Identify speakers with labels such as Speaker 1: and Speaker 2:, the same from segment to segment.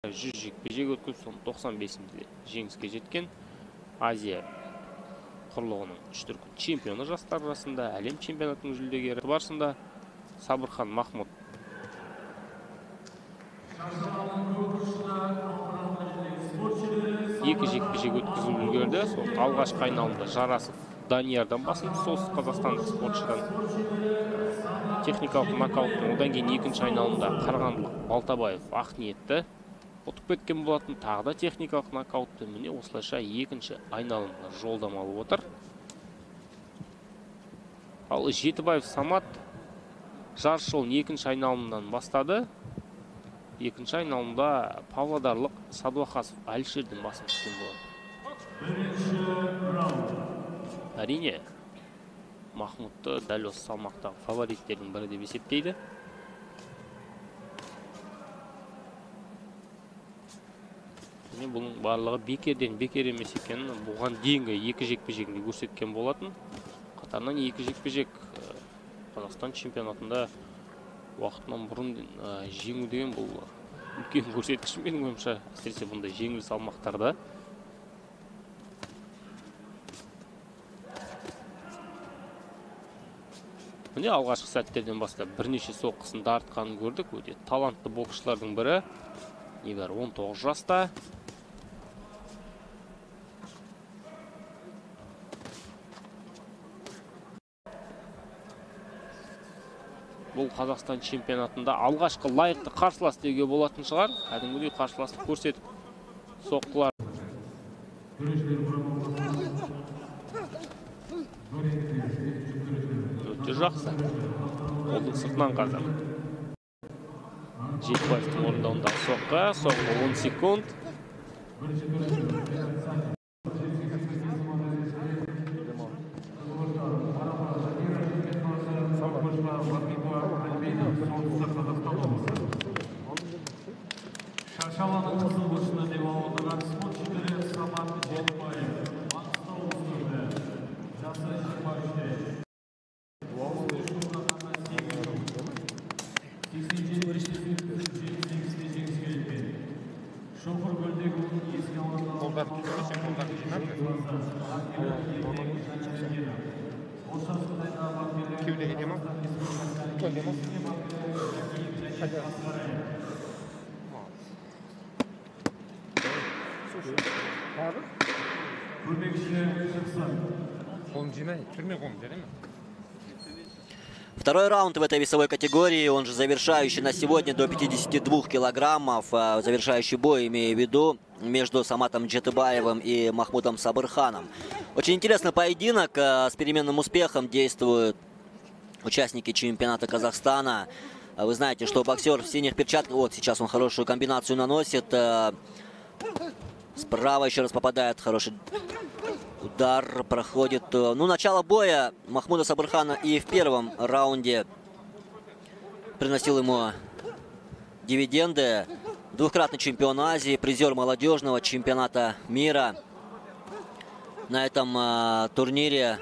Speaker 1: 100 жекпе-жек өткізіп, соның 95-інде жеңіске жеткен. Азия құрлығының 3 дүркін чемпионы жастар арасында, әлем чемпионатының жүлдегері барысында Сабырхан Махмуд. Екі жекпе-жек өткізіп үлгерді. Сол алғашқы айналымда Жарасов Даниярдан басым, солтүстік қазақстандық спортшыдан техникалық нокауттың, одан кейін екінші айналымда Қарағандылық Балтабаев Ақниетті ұтып кеткен болатын, тағы да техникалық нокаутты. Міне осылайша екінші айналымға жолдама алып отыр. Ал Жетібаев Самат жарыс жолын екінші айналымнан бастады. Екінші айналымда павлодарлық Садуақасов Әлішерден басым түскен болады. Әрине, Махмудты дәл осы салмақтағы фавориттердің бірі деп есептейді. Бұның барлығы бекерден бекер емес екенін бұған дейінгі екі жекпе-жегінде көрсеткен болатын. Қатарынан екі жекпе-жек Қазақстан чемпионатында уақытынан бұрын жеңу деген бұл үлкен көрсеткіш менің ойымша, әсіресе бұндай жеңіл салмақтарда. Міне алғашқы сәттерден бастап бірнеше соққысын артқанын көрдік. Өте талантты боксшылардың бірі. Небәрі 19 жаста. Бұл Қазақстан чемпионатында алғашқы лайықты қарсылас деуге болатын шығар. Кәдімгідей қарсыластық көрсетіп соққылар. Өте жақсы. Қолдың сыртынан қазір. Жетібаевтың орындауындағы соққы 10 секунд.
Speaker 2: Шаршаланың қызыл бұшына деп ауылдыған спортшылары Самат Жетібаев. Маңғыстау облысында жасы 23-те. Шоқыр көлдегі еске алынған
Speaker 3: Второй раунд в этой весовой категории, он же завершающий на сегодня до 52 килограммов. Завершающий бой, имею в виду, между Саматом Джетыбаевым и Махмудом Сабырханом. Очень интересный поединок, с переменным успехом действуют участники чемпионата Казахстана. Вы знаете, что боксер в синих перчатках, вот сейчас он хорошую комбинацию наносит. Справа еще раз попадает хороший удар, проходит. Ну, начало боя Махмуда Сабырхана и в первом раунде приносил ему дивиденды. Двукратный чемпион Азии, призер молодежного чемпионата мира. На этом турнире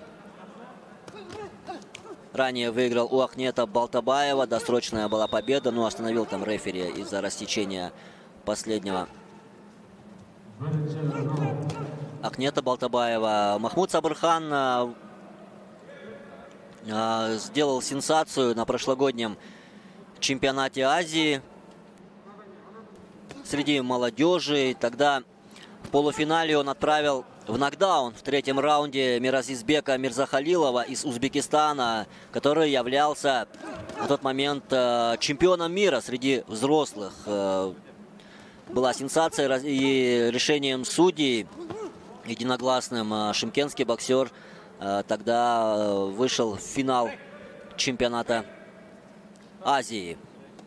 Speaker 3: ранее выиграл у Ахнета Балтабаева. Досрочная была победа, но остановил там рефери из-за рассечения последнего Ахнета Балтабаева. Махмуд Сабырхан сделал сенсацию на прошлогоднем чемпионате Азии среди молодежи. Тогда в полуфинале он отправил в нокдаун в третьем раунде Миразизбека Мирзахалилова из Узбекистана, который являлся на тот момент чемпионом мира среди взрослых. Была сенсация, и решением судей единогласным шымкентский боксер тогда вышел в финал чемпионата Азии.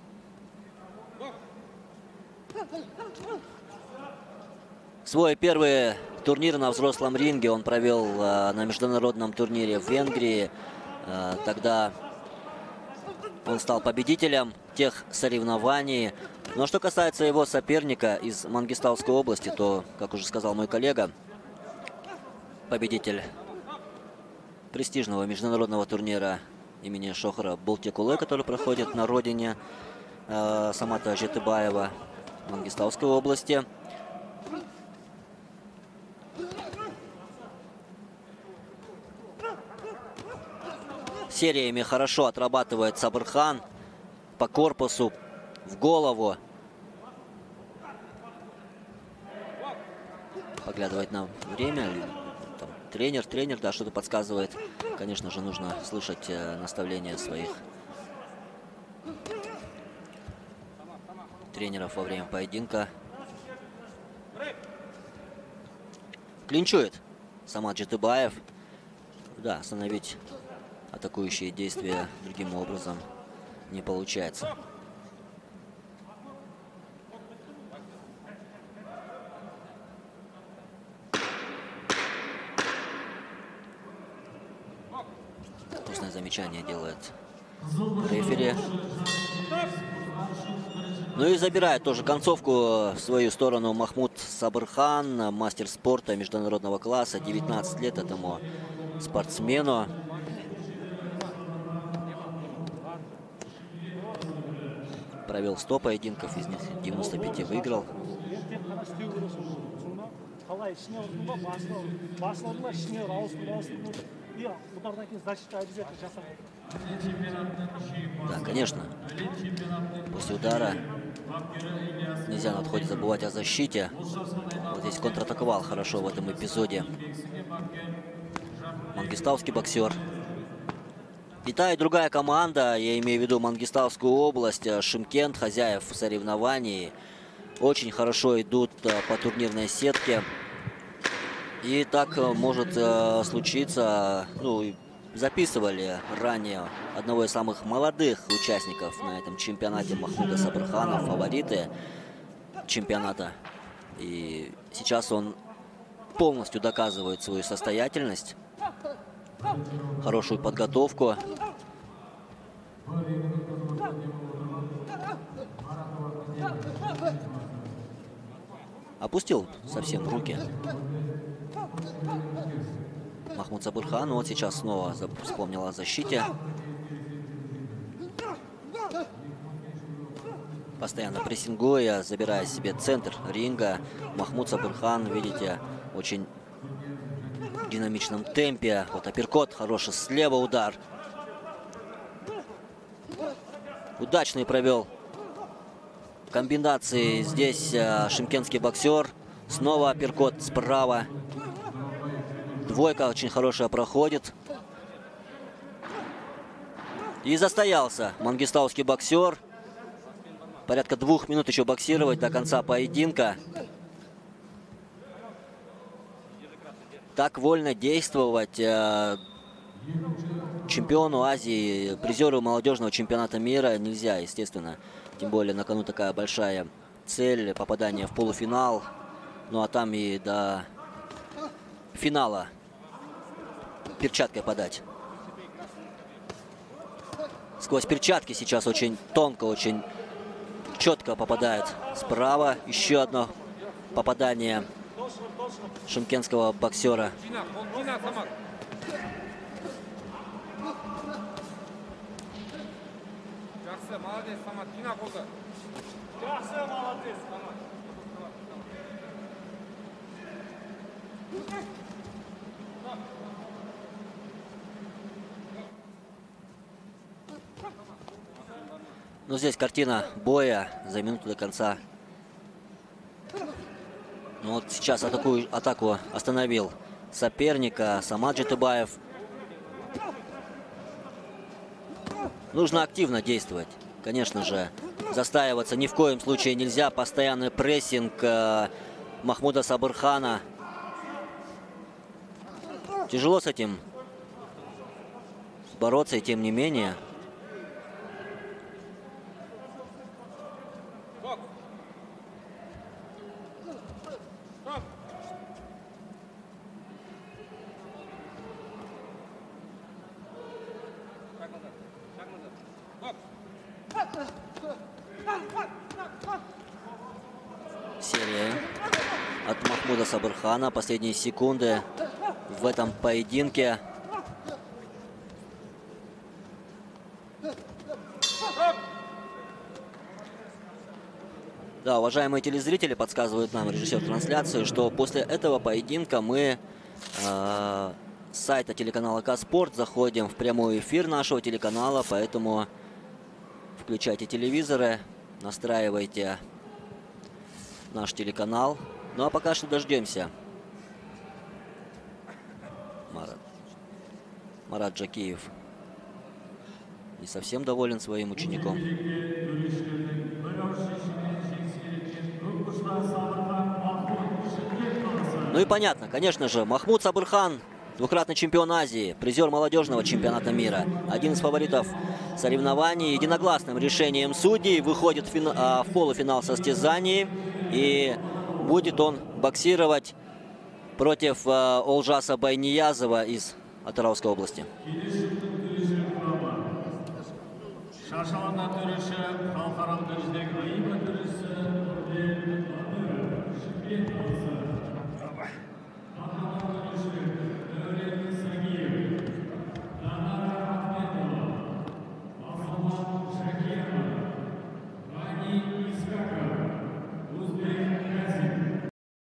Speaker 3: Свой первый турнир на взрослом ринге он провел на международном турнире в Венгрии. Тогда он стал победителем тех соревнований. Но что касается его соперника из Мангистауской области, то, как уже сказал мой коллега, победитель престижного международного турнира имени Шохора Бултекулы, который проходит на родине Самата Жетыбаева, Мангистауской области. Сериями хорошо отрабатывает Сабырхан по корпусу, в голову. Поглядывает на время. Там, тренер, да, что-то подсказывает. Конечно же, нужно слышать наставления своих тренеров во время поединка. Клинчует Самат Джетыбаев. Да, остановить атакующие действия другим образом не получается. Вкусное замечание делает рефери. Ну и забирает тоже концовку в свою сторону Махмуд Сабырхан, мастер спорта международного класса. 19 лет этому спортсмену. Провел 100 поединков, из них 95 выиграл. Да, конечно. После удара нельзя на отходе забывать о защите. Вот здесь контратаковал хорошо в этом эпизоде мангистауский боксер. И та, и другая команда, я имею в виду Мангистаускую область, Шымкент, хозяев соревнований, очень хорошо идут по турнирной сетке. И так может случиться, ну, записывали ранее одного из самых молодых участников на этом чемпионате Махмуда Сабырхана, фавориты чемпионата. И сейчас он полностью доказывает свою состоятельность, хорошую подготовку. Опустил совсем руки Махмуд Сабырхан. Вот сейчас снова вспомнил о защите. Постоянно прессингуя, забирая себе центр ринга. Махмуд Сабырхан, видите, очень в динамичном темпе. Вот апперкот, хороший слева удар. Удачный провел комбинации здесь шымкентский боксер. Снова апперкот справа. Двойка очень хорошая проходит. И застоялся мангистауский боксер. Порядка 2 минут еще боксировать до конца поединка. Так вольно действовать чемпиону Азии, призеру молодежного чемпионата мира нельзя, естественно. Тем более на кону такая большая цель — попадание в полуфинал. Ну а там и до финала перчаткой подать. Сквозь перчатки сейчас очень тонко, очень четко попадает справа. Еще одно попадание шымкентского боксера. Ну, здесь картина боя за минуту до конца. Ну, вот сейчас атаку остановил соперника Самат Джетыбаев. Нужно активно действовать. Конечно же, застаиваться ни в коем случае нельзя. Постоянный прессинг Махмуда Сабырхана. Тяжело с этим бороться, и тем не менее. Серия от Махмуда Сабырхана. Последние секунды в этом поединке. Да, уважаемые телезрители, подсказывают нам режиссер трансляции, что после этого поединка мы с сайта телеканала К-Спорт заходим в прямой эфир нашего телеканала, поэтому включайте телевизоры, настраивайте наш телеканал. Ну а пока что дождемся. Марат Джакиев не совсем доволен своим учеником. Ну и понятно, конечно же, Махмуд Сабырхан, двукратный чемпион Азии, призер молодежного чемпионата мира, один из фаворитов соревнований, единогласным решением судей выходит в полуфинал состязаний, и будет он боксировать против Олжаса Байниязова из Атырауской области.
Speaker 2: Шашаланда төреші